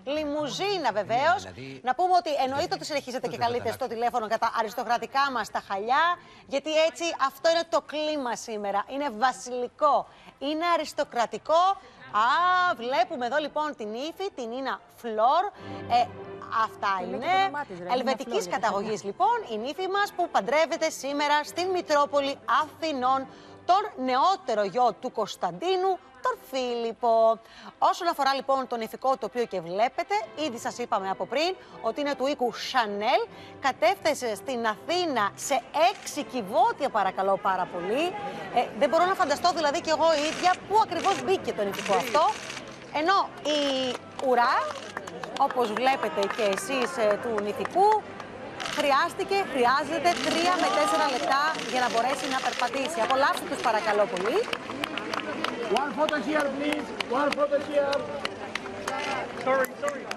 λιμουζίνα βεβαίως. Να πούμε ότι εννοείται ότι συνεχίζετε και καλείτε στο τηλέφωνο κατά αριστοκρατικά μας τα χαλιά, γιατί έτσι αυτό είναι το κλίμα σήμερα. Είναι βασιλικό, είναι αριστοκρατικό. Βλέπουμε εδώ λοιπόν την ύφη, την Νίνα Φλόρ. Αυτά είναι. Ελβετικής καταγωγής λοιπόν η νύφη μας που παντρεύεται σήμερα στην Μητρόπολη Αθηνών τον νεότερο γιο του Κωνσταντίνου, τον Φίλιππο. Όσον αφορά λοιπόν τον ηφικό το οποίο και βλέπετε, ήδη σας είπαμε από πριν ότι είναι του οίκου Chanel. Κατέφθασε στην Αθήνα σε 6 κυβότια, παρακαλώ πάρα πολύ. Δεν μπορώ να φανταστώ δηλαδή κι εγώ η ίδια πού ακριβώς μπήκε το ηφικό αυτό. Ενώ η ουρά, όπως βλέπετε και εσείς του νηφικού, χρειάζεται 3 με 4 λεπτά για να μπορέσει να περπατήσει. Απολαύστε τους παρακαλώ πολύ. One photo here, please. One photo here. Sorry.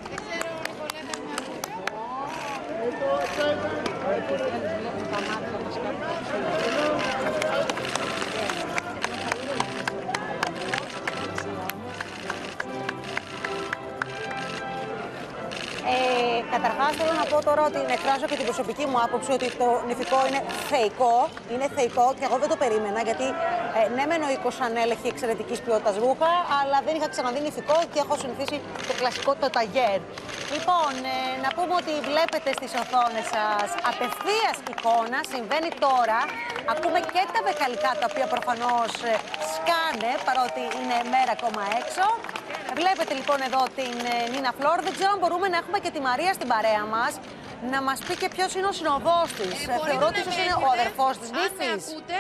Καταρχάς θέλω να πω τώρα ότι εκφράζω και την προσωπική μου άποψη ότι το νηφικό είναι θεϊκό. Είναι θεϊκό και εγώ δεν το περίμενα γιατί ναι μεν ο οίκος Chanel έχει εξαιρετικής ποιότητας ρούχα, αλλά δεν είχα ξαναδεί νηφικό και έχω συνηθίσει το κλασικό το ταγέρ. Λοιπόν, να πούμε ότι βλέπετε στις οθόνες σας απευθείας εικόνα, συμβαίνει τώρα. Ακούμε και τα βεκαλικά τα οποία προφανώς σκάνε παρότι είναι μέρα ακόμα έξω. Βλέπετε λοιπόν εδώ την Νίνα Φλόρ. Δεν ξέρω αν μπορούμε να έχουμε και τη Μαρία στην παρέα μας να μας πει και ποιος είναι ο συνοδός της. Θεωρώ ότι ίσως είναι ο αδερφός της νύφης. Αν ακούτε,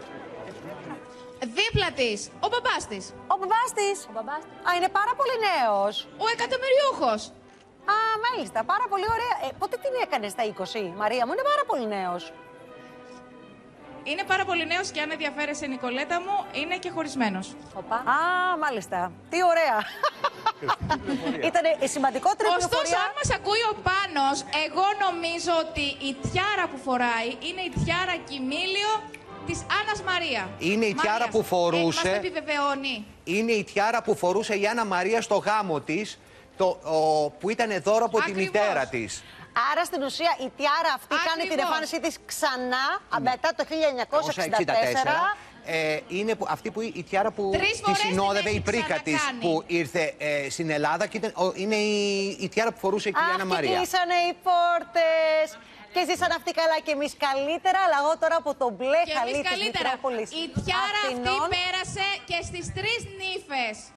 δίπλα της, ο μπαμπάς της. Ο μπαμπάς της. Είναι πάρα πολύ νέος. Ο εκατομμυριούχος. Μάλιστα, πάρα πολύ ωραία. Πότε την έκανε στα 20, Μαρία μου, είναι πάρα πολύ νέος. Είναι πάρα πολύ νέος και αν ενδιαφέρεσαι, Νικολέτα μου, είναι και χωρισμένος. Μάλιστα. Τι ωραία. Ήταν η σημαντικότερη πληροφορία. Ωστόσο, αν μας ακούει ο Πάνος, εγώ νομίζω ότι η τιάρα που φοράει είναι η τιάρα κοιμήλιο της Άννας Μαρία. Είναι η τιάρα που φορούσε. Μας επιβεβαιώνει. Είναι η τιάρα που φορούσε η Άννα Μαρία στο γάμο της, που ήταν δώρο από τη μητέρα της. Άρα στην ουσία η τιάρα αυτή κάνει την εμφάνισή της ξανά μετά το 1964. Είναι αυτή που η τιάρα που τη συνόδευε η πρίκα της που ήρθε στην Ελλάδα και είναι η τιάρα που φορούσε και η Άννα Μαρία. Κλείσανε οι πόρτες και ζήσαν αυτοί καλά και εμείς καλύτερα, αλλά εγώ τώρα από το μπλε χαλί της Μητρόπολης Η τιάρα Αθηνών. αυτή πέρασε και στις 3 νύφες.